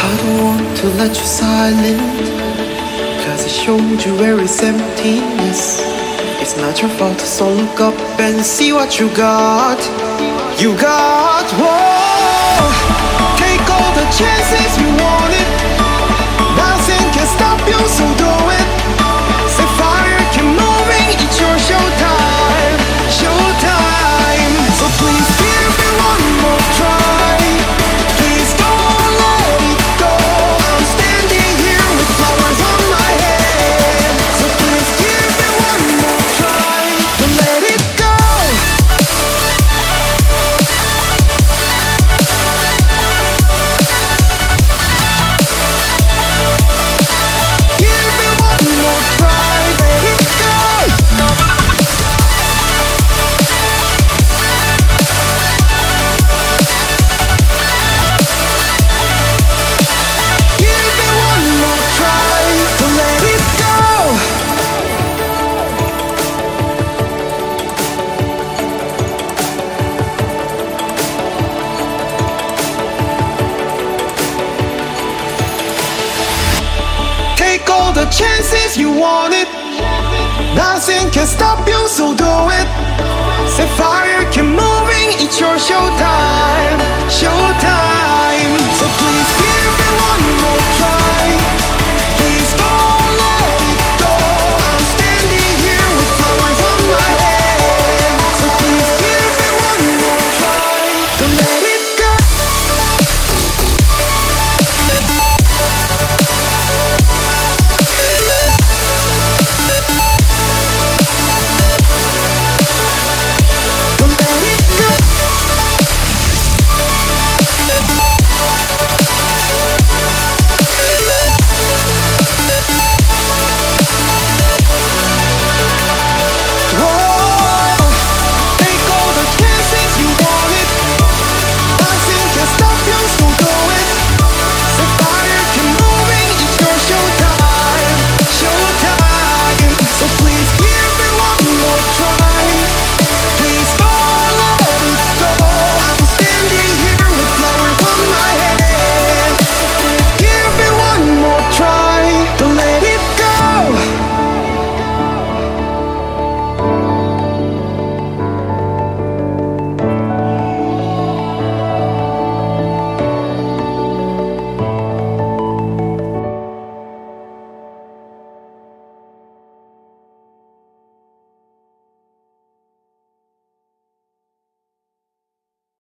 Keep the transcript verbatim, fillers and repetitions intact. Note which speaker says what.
Speaker 1: I don't want to let you silent, cause I showed you where is emptiness. It's not your fault, so look up and see what you got. You got, whoa. Take all the chances you wanted. Nothing can stop you, so do it. Set fire, keep moving, it's your showtime. Showtime. So please give me one more try. Please don't let it go. I'm standing here with flowers on my head. So please give me one more try. Don't let it go. Give me one more try. Let it go. Give me one more try. Don't let it go. Take all the chances you wanted. Nothing can stop you, so do it. Set fire, keep moving, it's your showtime. Showtime.